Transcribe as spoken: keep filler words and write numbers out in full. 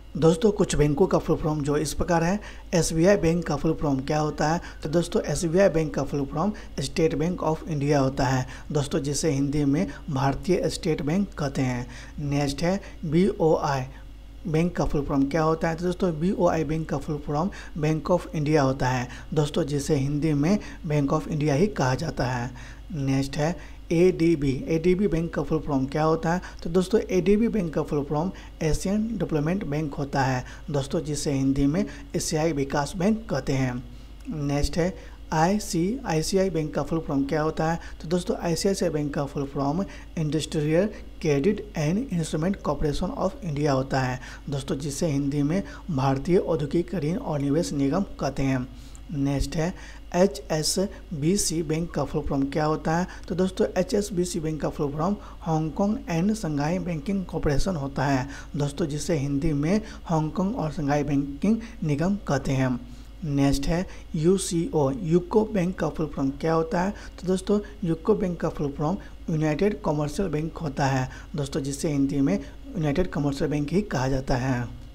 दोस्तों कुछ बैंकों का फुल फॉर्म जो इस प्रकार है। एसबीआई बैंक का फुल फॉर्म क्या होता है? तो दोस्तों एसबीआई बैंक का full form State Bank of India होता है दोस्तों, जिसे हिंदी में भारतीय स्टेट बैंक कहते हैं। नेक्स्ट है बीओआई बैंक का फुल फॉर्म क्या होता है? तो दोस्तों बीओआई बैंक का full form Bank of India होता है दोस्तों, जिसे हिंदी में बैंक ऑफ इंडिया ही कहा जाता है। नेक्स्ट है एडीबी एडीबी बैंक का फुल फॉर्म क्या होता है? तो दोस्तों एडीबी बैंक का full form Asian Development Bank होता है दोस्तों, जिसे हिंदी में एशियाई विकास बैंक कहते हैं। नेक्स्ट है आईसीआईसीआई बैंक का फुल फॉर्म क्या होता है? तो दोस्तों आईसीआईसीआई बैंक का full form Industrial Credit and Instrument Corporation of India होता है दोस्तों, जिसे हिंदी में भारतीय औद्योगिक ऋण और निवेश निगम कहते हैं। नेक्स्ट है H S B C bank का फुल फॉर्म क्या होता है? तो दोस्तों H S B C bank का full form Hong Kong and Shanghai Banking Corporation होता है दोस्तों, जिसे हिंदी में हांगकांग और शंघाई बैंकिंग निगम कहते हैं। नेक्स्ट है U C O UCO bank का फुल फॉर्म क्या होता है? तो दोस्तों यूको बैंक का full form United Commercial Bank होता है दोस्तों, जिसे हिंदी में यूनाइटेड कमर्शियल बैंक ही कहा जाता है।